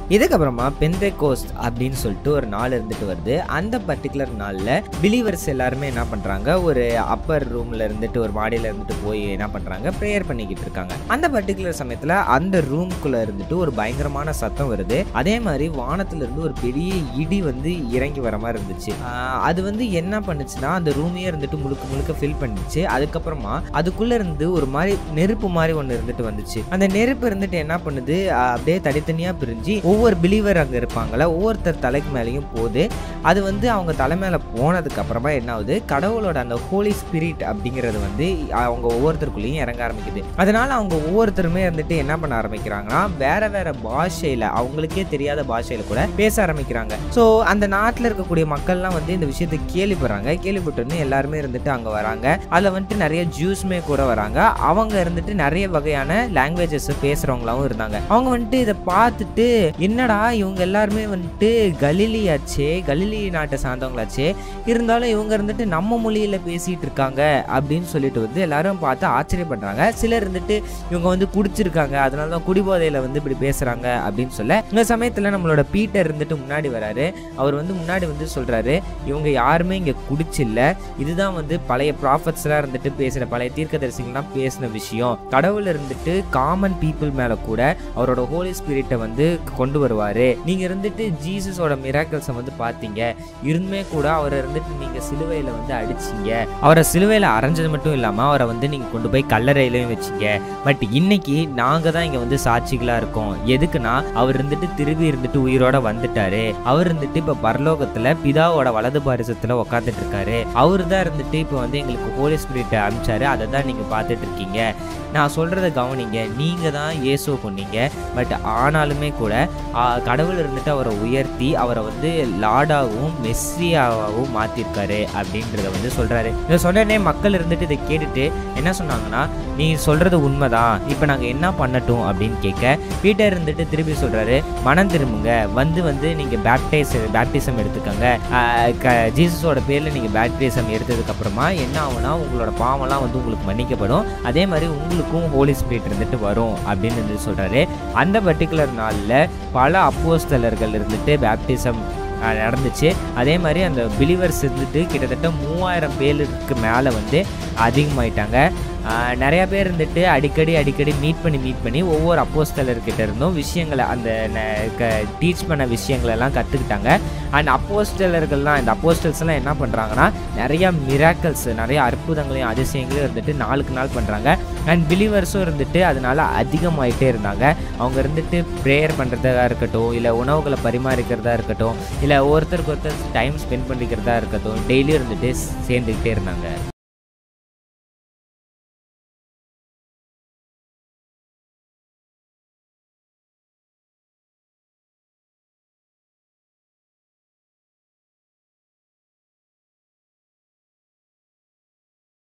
இதுக்கப்புறமா பெந்தேகோஸ்ட் அப்படின்னு சொல்லிட்டு ஒரு நாள் இருந்துட்டு வருது. அந்த பர்டிகுலர் நாளில் பிலீவர்ஸ் எல்லாருமே என்ன பண்ணுறாங்க, ஒரு அப்பர் ரூமில் இருந்துட்டு ஒரு மாடியில் இருந்துட்டு போய் என்ன பண்ணுறாங்க, ப்ரேயர் பண்ணிக்கிட்டு இருக்காங்க. அந்த பர்டிகுலர் சமயத்தில் அந்த ரூம்குள்ளே இருந்துட்டு ஒரு பயங்கரமான சத்தம் வருது. அதே மாதிரி வானத்திலிருந்து ஒரு பெரிய இடி வந்து இறங்கி வர மாதிரி இருந்துச்சு. அது வந்து என்ன பண்ணுச்சுன்னா அந்த ரூமையே இருந்துட்டு முழுக்க முழுக்க ஃபில் பண்ணிச்சு. அதுக்கப்புறமா அதுக்குள்ளே இருந்து ஒரு மாதிரி நெருப்பு மாதிரி ஒன்று இருந்துட்டு வந்துச்சு. அந்த நெருப்பு இருந்துட்டு என்ன பண்ணுது, அப்படியே தனித்தனியாக பிரிஞ்சு ஒவ்வொரு பிலீவர் அங்கே இருப்பாங்கள ஒவ்வொருத்தர் தலைக்கு மேலேயும் போகுது. அது வந்து அவங்க தலை மேலே போனதுக்கு அப்புறமா என்ன ஆகுது, கடவுளோட அந்த ஹோலி ஸ்பிரிட் அப்படிங்கிறது வந்து அவங்க ஒவ்வொருத்தருக்குள்ளேயும் இறங்க ஆரம்பிக்குது. அதனால அவங்க ஒவ்வொருத்தருமே வந்துட்டு என்ன பண்ண ஆரம்பிக்கிறாங்கன்னா வேற வேற பாஷையில, அவங்களுக்கே தெரியாத பாஷையில கூட பேச ஆரம்பிக்கிறாங்க. ஸோ அந்த நாட்டில் இருக்கக்கூடிய மக்கள்லாம் வந்து இந்த விஷயத்தை கேள்விப்படுறாங்க. கேள்விப்பட்டோன்னு எல்லாருமே இருந்துட்டு அங்கே வராங்க. அதில் வந்துட்டு நிறைய ஜூஸ்மே கூட வராங்க. அவங்க இருந்துட்டு நிறைய வகையான லாங்குவேஜஸ் பேசுறவங்களாவும் இருந்தாங்க. அவங்க வந்துட்டு இதை பார்த்துட்டு என்னடா இவங்க எல்லாருமே வந்துட்டு கலிலி நாட்டை சார்ந்தவங்களாச்சே, இருந்தாலும் இவங்க இருந்துட்டு நம்ம மொழியில பேசிட்டு இருக்காங்க அப்படின்னு சொல்லிட்டு வந்து எல்லாரும் பார்த்து ஆச்சரியப்படுறாங்க. சிலர் இருந்துட்டு இவங்க வந்து குடிச்சிருக்காங்க, அதனாலதான் குடிபோதையில வந்து இப்படி பேசுறாங்க அப்படின்னு சொல்ல, இந்த சமயத்துல நம்மளோட பீட்டர் இருந்துட்டு முன்னாடி வராரு. அவர் வந்து முன்னாடி வந்து சொல்றாரு, இவங்க யாருமே இங்க குடிச்சில்ல, இதுதான் வந்து பழைய ப்ராஃபட்ஸ் எல்லாம் இருந்துட்டு பேசின, பழைய தீர்க்கதரிசிகள்லாம் பேசின விஷயம். கடவுள் இருந்துட்டு காமன் பீப்புள் மேல கூட அவரோட ஹோலி ஸ்பிரிட்டை வந்து கொண்டு வருவாரு. நீங்க இருந்துட்டு ஜீசஸோட மிராக்கிள்ஸை வந்து பார்த்தீங்க, இருந்துமே கூட அவரை இருந்துட்டு நீங்க சிலுவையில வந்து அடிச்சிங்க. அவரை சிலுவையில அரைஞ்சது மட்டும் இல்லாம அவரை வந்து நீங்க கொண்டு போய் கல்லறையிலையும் வச்சிங்க. பட் இன்னைக்கு நாங்க தான் இங்க வந்து சாட்சிகளா இருக்கோம். எதுக்குன்னா அவர் இருந்துட்டு திரும்பி இருந்துட்டு உயிரோட வந்துட்டாரு. அவர் இருந்துட்டு இப்ப பரலோகத்துல பிதாவோட வலது பாரிசத்துல உட்காந்துட்டு இருக்காரு. அவரு தான் இருந்துட்டு இப்ப வந்து எங்களுக்கு ஹோலி ஸ்பிரிட்டை அனுப்பிச்சாரு. அதை தான் நீங்க பார்த்துட்டு இருக்கீங்க. நான் சொல்றதை கவனிங்க, நீங்க தான் இயேசுவை கொன்னீங்க. பட் ஆனாலுமே கூட கடவுள் இருந்துட்டு அவரை உயர்த்தி அவரை வந்து லார்டாவும் மெஸ்ஸியாவும் மாத்திருக்காரு அப்படின்றத வந்து சொல்றாரு. இதை சொன்னே மக்கள் இருந்துட்டு இதை கேட்டுட்டு என்ன சொன்னாங்கன்னா, நீ சொல்றது உண்மைதான், இப்ப நாங்க என்ன பண்ணட்டும் அப்படின்னு கேட்க, பீட்டர் இருந்துட்டு திருப்பி சொல்றாரு, மனம் திரும்புங்க, வந்து நீங்க பேப்டிசம் எடுத்துக்கங்க. ஜீசஸோட பேர்ல நீங்க பேப்டிசம் எடுத்ததுக்கு அப்புறமா என்ன ஆகும்னா உங்களோட பாவம்லாம் வந்து உங்களுக்கு மன்னிக்கப்படும். அதே மாதிரி உங்களுக்கும் ஹோலி ஸ்பிரிட் இருந்துட்டு வரும் அப்படின்னு வந்து சொல்றாரு. அந்த பர்டிகுலர் நாள்ல பல அப்போஸ்தலர்கள் இருந்துட்டு பேப்டிசம் நடந்துச்சு. அதே மாதிரி அந்த பிலீவர்ஸ் இருந்துட்டு கிட்டத்தட்ட 3000 பேருக்கு மேலே வந்து அதிகமாயிட்டாங்க. நிறைய பேர் இருந்துட்டு அடிக்கடி மீட் பண்ணி ஒவ்வொரு அப்போஸ்தலர்கிட்ட இருந்தும் விஷயங்களை அந்த டீச் பண்ண விஷயங்களெல்லாம் கற்றுக்கிட்டாங்க. அண்ட் அப்போஸ்டலர்கள்லாம், இந்த அப்போஸ்டல்ஸ்லாம் என்ன பண்ணுறாங்கன்னா நிறைய மிராக்கிள்ஸ், நிறைய அற்புதங்களையும் அதிசயங்களையும் இருந்துட்டு நாளுக்கு நாள் பண்ணுறாங்க. அண்ட் பிலீவர்ஸும் இருந்துட்டு அதனால அதிகமாகிட்டே இருந்தாங்க. அவங்க இருந்துட்டு ப்ரேயர் பண்ணுறதா இருக்கட்டும், இல்லை உணவுகளை பரிமாறிக்கிறதா இருக்கட்டும், இல்லை ஒருத்தருக்கு ஒருத்தர் டைம் ஸ்பெண்ட் பண்ணிக்கிறதா இருக்கட்டும், டெய்லியும் இருந்துட்டு சேர்ந்துக்கிட்டே இருந்தாங்க.